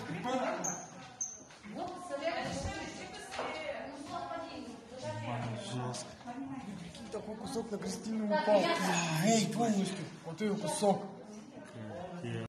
Жестко. Такой кусок на Кристину упал. Эй, полностью. Вот ее кусок.